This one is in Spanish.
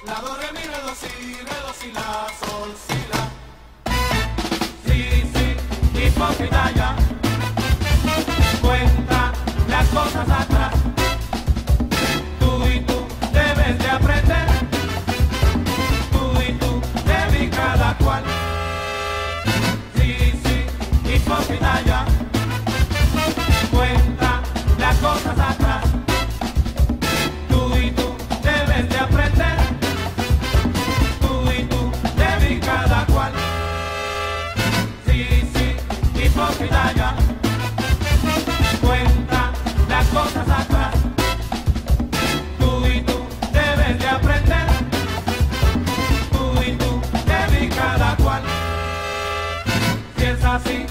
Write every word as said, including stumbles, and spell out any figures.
La do, re, mi, re, do, si, re, do, si, la, sol, si, la. Sí, sí, hipócrita ya. Cuenta las cosas atrás. Tú y tú debes de aprender. Tú y tú debes cada cual. Sí, sí, hipócrita ya. Cuenta las cosas atrás. Tú y tú debes de aprender. Tú y tú debes cada cual. Sí, sí, hipócrita ya. Cuenta las cosas atrás. Tú y tú debes de aprender. Tú y tú debes cada cual. Si es así,